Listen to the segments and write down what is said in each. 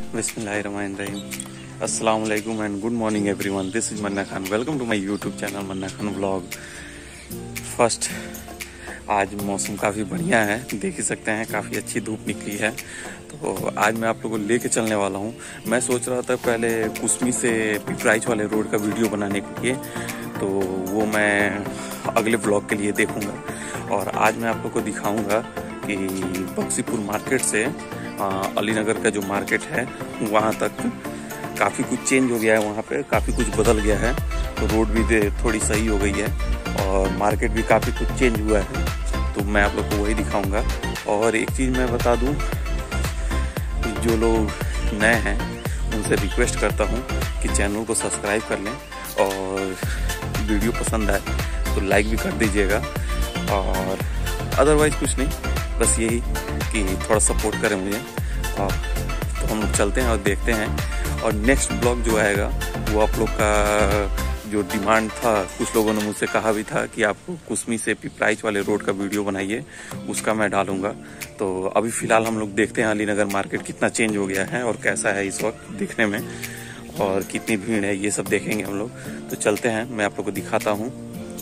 बिस्मिल्लाहिर्रहमानिर्रहीम। अस्सलाम वालेकुम and good morning everyone. This is Manna Khan. Welcome to my YouTube channel Manna Khan vlog. First, आज मौसम काफ़ी बढ़िया है, देख ही सकते हैं, काफ़ी अच्छी धूप निकली है। तो आज मैं आप लोगों को लेके चलने वाला हूँ। मैं सोच रहा था पहले कुसमी से पिपराइच वाले रोड का वीडियो बनाने के लिए, तो वो मैं अगले व्लॉग के लिए देखूँगा। और आज मैं आप लोग को दिखाऊँगा कि बक्सीपुर मार्केट से अलीनगर का जो मार्केट है वहाँ तक काफ़ी कुछ चेंज हो गया है। वहाँ पे काफ़ी कुछ बदल गया है, तो रोड भी थोड़ी सही हो गई है और मार्केट भी काफ़ी कुछ चेंज हुआ है। तो मैं आप लोग को वही दिखाऊंगा। और एक चीज़ मैं बता दूं, जो लोग नए हैं उनसे रिक्वेस्ट करता हूं कि चैनल को सब्सक्राइब कर लें और वीडियो पसंद आए तो लाइक भी कर दीजिएगा। और अदरवाइज़ कुछ नहीं, बस यही कि थोड़ा सपोर्ट करें मुझे। तो हम लोग चलते हैं और देखते हैं। और नेक्स्ट ब्लॉग जो आएगा वो आप लोग का जो डिमांड था, कुछ लोगों ने मुझसे कहा भी था कि आप कुसमी से पिपराइच वाले रोड का वीडियो बनाइए, उसका मैं डालूंगा। तो अभी फ़िलहाल हम लोग देखते हैं अलीनगर मार्केट कितना चेंज हो गया है और कैसा है इस वक्त दिखने में, और कितनी भीड़ है, ये सब देखेंगे हम लोग। तो चलते हैं, मैं आप लोग को दिखाता हूँ।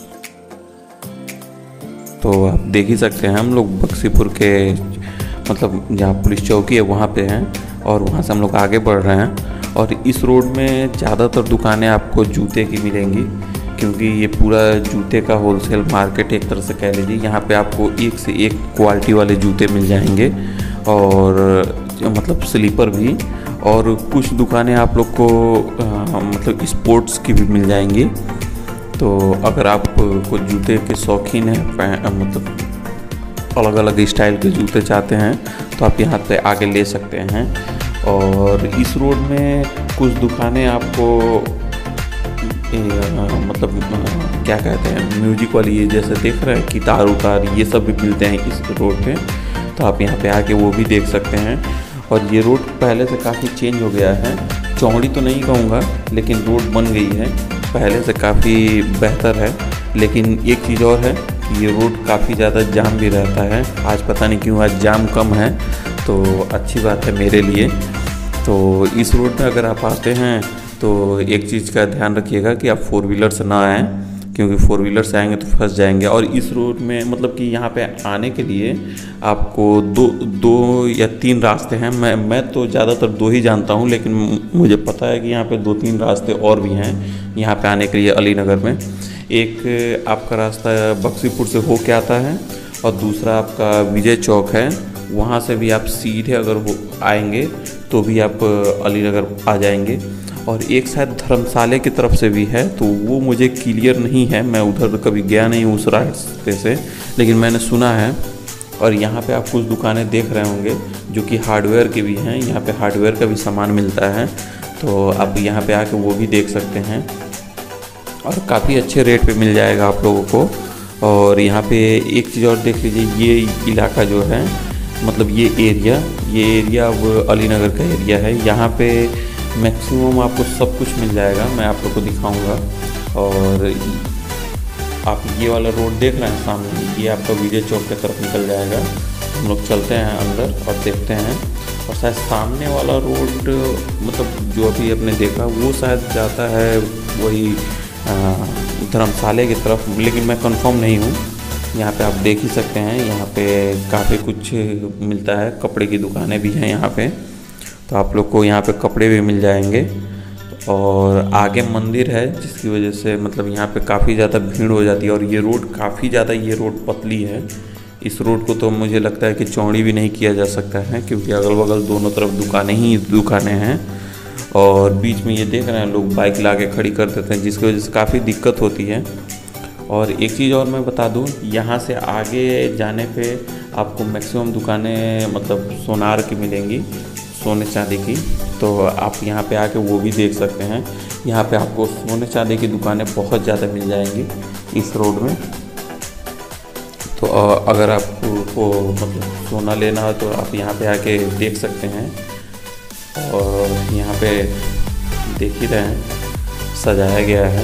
तो आप देख ही सकते हैं, हम लोग बक्सीपुर के मतलब जहाँ पुलिस चौकी है वहाँ पे हैं और वहाँ से हम लोग आगे बढ़ रहे हैं। और इस रोड में ज़्यादातर दुकानें आपको जूते की मिलेंगी, क्योंकि ये पूरा जूते का होलसेल मार्केट एक तरह से कह लीजिए। यहाँ पे आपको एक से एक क्वालिटी वाले जूते मिल जाएंगे, और मतलब स्लीपर भी। और कुछ दुकानें आप लोग को मतलब स्पोर्ट्स की भी मिल जाएंगी। तो अगर आप कुछ जूते के शौकीन हैं, मतलब अलग अलग स्टाइल के जूते चाहते हैं, तो आप यहाँ पे आगे ले सकते हैं। और इस रोड में कुछ दुकानें आपको मतलब क्या कहते हैं, म्यूजिक वाली, ये जैसे देख रहे हैं गिटार उतार, ये सब भी मिलते हैं इस रोड पे। तो आप यहाँ पे आके वो भी देख सकते हैं। और ये रोड पहले से काफ़ी चेंज हो गया है, चौड़ी तो नहीं कहूँगा, लेकिन रोड बन गई है, पहले से काफ़ी बेहतर है। लेकिन एक चीज़ और है कि ये रोड काफ़ी ज़्यादा जाम भी रहता है। आज पता नहीं क्यों आज जाम कम है, तो अच्छी बात है मेरे लिए। तो इस रोड में अगर आप आते हैं तो एक चीज़ का ध्यान रखिएगा कि आप 4 व्हीलर से ना आएँ, क्योंकि 4 व्हीलर से आएंगे तो फंस जाएंगे। और इस रोड में मतलब कि यहाँ पे आने के लिए आपको दो या 3 रास्ते हैं। मैं तो ज़्यादातर 2 ही जानता हूँ, लेकिन मुझे पता है कि यहाँ पे 2-3 रास्ते और भी हैं यहाँ पे आने के लिए अलीनगर में। एक आपका रास्ता बक्सीपुर से हो के आता है, और दूसरा आपका विजय चौक है, वहाँ से भी आप सीधे अगर आएंगे तो भी आप अलीनगर आ जाएंगे। और एक शायद धर्मशाला की तरफ से भी है, तो वो मुझे क्लियर नहीं है, मैं उधर कभी गया नहीं उस रास्ते से, लेकिन मैंने सुना है। और यहाँ पे आप कुछ दुकानें देख रहे होंगे जो कि हार्डवेयर की भी हैं, यहाँ पे हार्डवेयर का भी सामान मिलता है, तो आप यहाँ पे आके वो भी देख सकते हैं। और काफ़ी अच्छे रेट पे मिल जाएगा आप लोगों को। और यहाँ पे एक चीज़ और देख लीजिए, ये इलाका जो है, मतलब ये एरिया अब अलीनगर का एरिया है। यहाँ पे मैक्सिमम आपको सब कुछ मिल जाएगा, मैं आप लोग को दिखाऊंगा। और आप ये वाला रोड देख रहे हैं सामने, ये आपका विजय चौक की तरफ निकल जाएगा। हम लोग चलते हैं अंदर और देखते हैं। और शायद सामने वाला रोड मतलब जो अभी आपने देखा वो शायद जाता है वही धर्मशाला की तरफ, लेकिन मैं कंफर्म नहीं हूँ। यहाँ पे आप देख ही सकते हैं, यहाँ पे काफ़ी कुछ मिलता है, कपड़े की दुकानें भी हैं यहाँ पे, तो आप लोग को यहाँ पे कपड़े भी मिल जाएंगे। और आगे मंदिर है, जिसकी वजह से मतलब यहाँ पे काफ़ी ज़्यादा भीड़ हो जाती है। और ये रोड काफ़ी ज़्यादा, ये रोड पतली है। इस रोड को तो मुझे लगता है कि चौड़ी भी नहीं किया जा सकता है, क्योंकि अगल बगल दोनों तरफ दुकानें हैं। और बीच में ये देख रहे हैं लोग बाइक ला के खड़ी कर देते हैं, जिसकी वजह से काफ़ी दिक्कत होती है। और एक चीज़ और मैं बता दूं, यहाँ से आगे जाने पे आपको मैक्सिमम दुकानें मतलब सोनार की मिलेंगी, सोने चांदी की। तो आप यहाँ पे आके वो भी देख सकते हैं। यहाँ पे आपको सोने चांदी की दुकानें बहुत ज़्यादा मिल जाएंगी इस रोड में। तो अगर आपको मतलब सोना लेना हो तो आप यहाँ पे आके देख सकते हैं। और यहाँ पे देख ही रहे हैं, सजाया गया है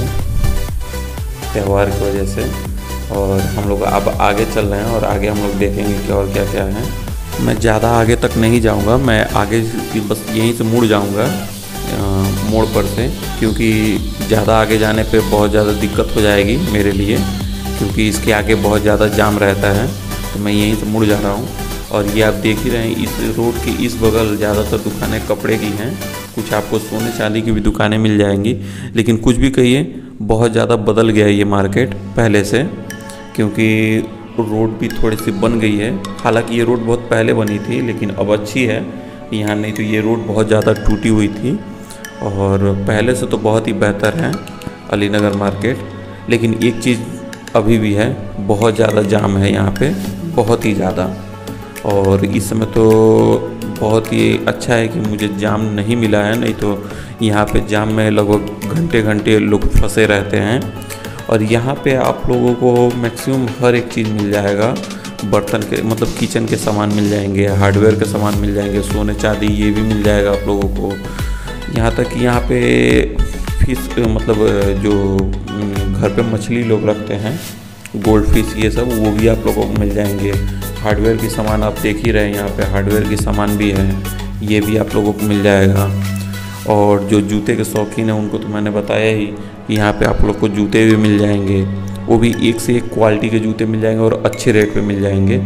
त्यौहार की वजह से। और हम लोग अब आगे चल रहे हैं और आगे हम लोग देखेंगे कि और क्या क्या है। मैं ज़्यादा आगे तक नहीं जाऊंगा, मैं आगे बस यहीं से मुड़ जाऊंगा मोड़ पर से, क्योंकि ज़्यादा आगे जाने पे बहुत ज़्यादा दिक्कत हो जाएगी मेरे लिए, क्योंकि इसके आगे बहुत ज़्यादा जाम रहता है। तो मैं यहीं से मुड़ जा रहा हूँ। और ये आप देख ही रहे हैं, इस रोड के इस बगल ज़्यादातर दुकानें कपड़े की हैं, कुछ आपको सोने चांदी की भी दुकानें मिल जाएंगी। लेकिन कुछ भी कहिए, बहुत ज़्यादा बदल गया है ये मार्केट पहले से, क्योंकि रोड भी थोड़ी सी बन गई है। हालांकि ये रोड बहुत पहले बनी थी, लेकिन अब अच्छी है यहाँ, नहीं तो ये रोड बहुत ज़्यादा टूटी हुई थी। और पहले से तो बहुत ही बेहतर है अलीनगर मार्केट। लेकिन एक चीज़ अभी भी है, बहुत ज़्यादा जाम है यहाँ पे, बहुत ही ज़्यादा। और इस समय तो बहुत ही अच्छा है कि मुझे जाम नहीं मिला है, नहीं तो यहाँ पे जाम में लगभग घंटे घंटे लोग फंसे रहते हैं। और यहाँ पे आप लोगों को मैक्सिमम हर एक चीज़ मिल जाएगा, बर्तन के मतलब किचन के सामान मिल जाएंगे, हार्डवेयर के सामान मिल जाएंगे, सोने चांदी ये भी मिल जाएगा आप लोगों को। यहाँ तक कि यहाँ पे फिश मतलब जो घर पे मछली लोग रखते हैं, गोल्ड फिश ये सब, वो भी आप लोगों को मिल जाएंगे। हार्डवेयर की सामान आप देख ही रहे हैं, यहाँ पे हार्डवेयर की सामान भी है, ये भी आप लोगों को मिल जाएगा। और जो जूते के शौकीन हैं उनको तो मैंने बताया ही कि यहाँ पे आप लोग को जूते भी मिल जाएंगे, वो भी एक से एक क्वालिटी के जूते मिल जाएंगे और अच्छे रेट पे मिल जाएंगे।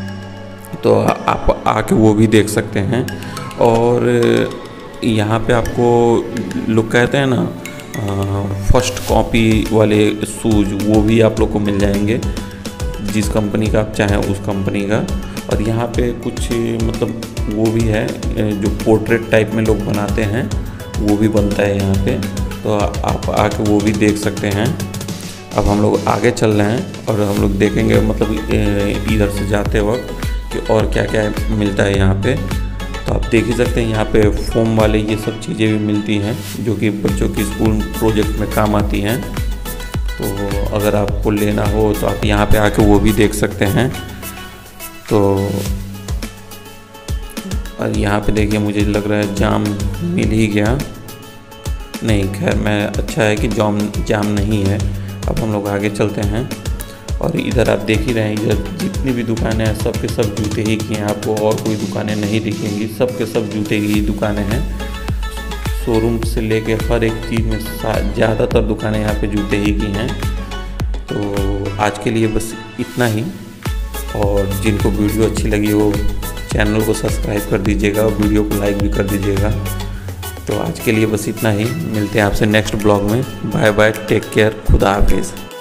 तो आप आके वो भी देख सकते हैं। और यहाँ पे आपको लोग कहते हैं ना फर्स्ट कॉपी वाले शूज़, वो भी आप लोग को मिल जाएंगे, जिस कंपनी का आप चाहें उस कंपनी का। और यहाँ पे कुछ मतलब वो भी है जो पोर्ट्रेट टाइप में लोग बनाते हैं, वो भी बनता है यहाँ पे, तो आप आके वो भी देख सकते हैं। अब हम लोग आगे चल रहे हैं और हम लोग देखेंगे मतलब इधर से जाते वक्त कि और क्या क्या मिलता है यहाँ पे। तो आप देख ही सकते हैं यहाँ पे फोम वाले ये सब चीज़ें भी मिलती हैं, जो कि बच्चों की स्कूल प्रोजेक्ट में काम आती हैं। तो अगर आपको लेना हो तो आप यहाँ पे आके वो भी देख सकते हैं। तो और यहाँ पे देखिए, मुझे लग रहा है जाम मिल ही गया, नहीं खैर मैं अच्छा है कि जाम नहीं है। अब हम लोग आगे चलते हैं। और इधर आप देख ही रहे हैं, इधर जितनी भी दुकानें हैं सब के सब जूते ही की हैं, आपको और कोई दुकानें नहीं दिखेंगी, सब के सब जूते की ही दुकानें हैं। शोरूम से लेके हर एक चीज़ में ज़्यादातर दुकानें यहाँ पे जूते ही की हैं। तो आज के लिए बस इतना ही। और जिनको वीडियो अच्छी लगी हो चैनल को सब्सक्राइब कर दीजिएगा और वीडियो को लाइक भी कर दीजिएगा। तो आज के लिए बस इतना ही, मिलते हैं आपसे नेक्स्ट ब्लॉग में। बाय बाय, टेक केयर, खुदा हाफिज़।